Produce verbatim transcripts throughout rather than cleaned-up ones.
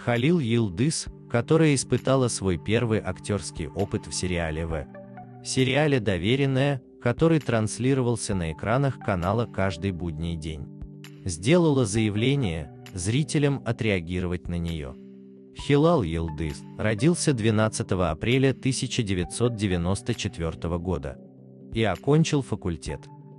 Халил Йылдыз, которая испытала свой первый актерский опыт в сериале В. сериале «Доверенная», который транслировался на экранах канала каждый будний день. Сделала заявление зрителям отреагировать на нее. Хилал Йылдыз родился двенадцатого апреля тысяча девятьсот девяносто четвёртого года и окончил факультет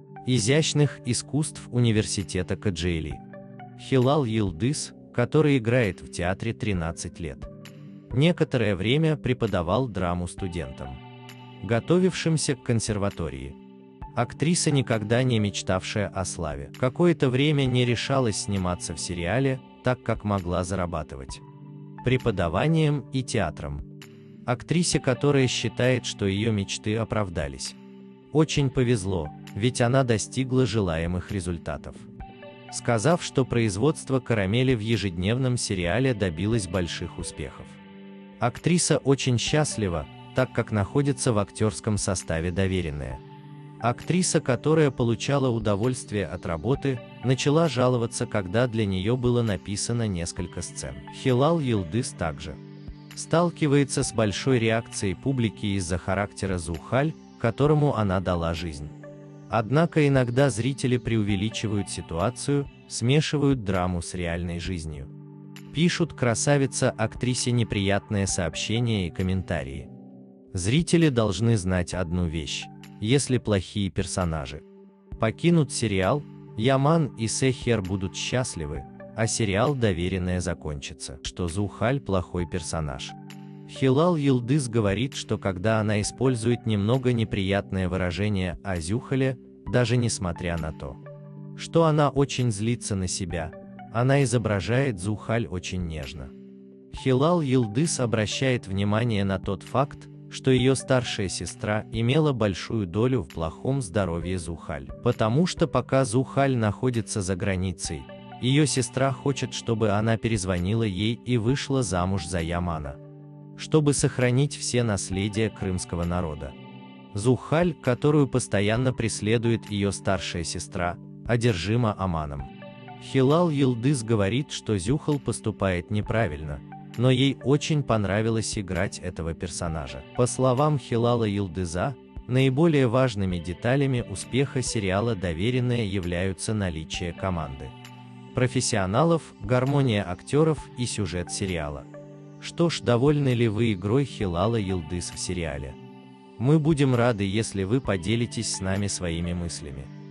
изящных искусств университета Каджейли. Хилал Йылдыз, который играет в театре тринадцать лет. Некоторое время преподавал драму студентам, готовившимся к консерватории. Актриса, никогда не мечтавшая о славе, какое-то время не решалась сниматься в сериале, так как могла зарабатывать преподаванием и театром. Актрисе, которая считает, что ее мечты оправдались. Очень повезло, ведь она достигла желаемых результатов. Сказав, что производство карамели в ежедневном сериале добилось больших успехов. Актриса очень счастлива, так как находится в актерском составе «Доверенная». Актриса, которая получала удовольствие от работы, начала жаловаться, когда для нее было написано несколько сцен. Хилал Йылдыз также сталкивается с большой реакцией публики из-за характера Зухаль, которому она дала жизнь. Однако иногда зрители преувеличивают ситуацию, смешивают драму с реальной жизнью. Пишут красавица актрисе неприятные сообщения и комментарии. Зрители должны знать одну вещь: если плохие персонажи покинут сериал, Яман и Сехер будут счастливы, а сериал «Доверенная» закончится, что Зухаль плохой персонаж. Хилал Йылдыз говорит, что когда она использует немного неприятное выражение о Зюхале, даже несмотря на то, что она очень злится на себя, она изображает Зухаль очень нежно. Хилал Йылдыз обращает внимание на тот факт, что ее старшая сестра имела большую долю в плохом здоровье Зухаль, потому что пока Зухаль находится за границей, ее сестра хочет, чтобы она перезвонила ей и вышла замуж за Ямана, чтобы сохранить все наследия крымского народа. Зухаль, которую постоянно преследует ее старшая сестра, одержима Аманом. Хилал Йылдыз говорит, что Зюхал поступает неправильно, но ей очень понравилось играть этого персонажа. По словам Хилала Йылдыза, наиболее важными деталями успеха сериала «Доверенная» являются наличие команды профессионалов, гармония актеров и сюжет сериала. Что ж, довольны ли вы игрой Хилала Йылдыз в сериале? Мы будем рады, если вы поделитесь с нами своими мыслями.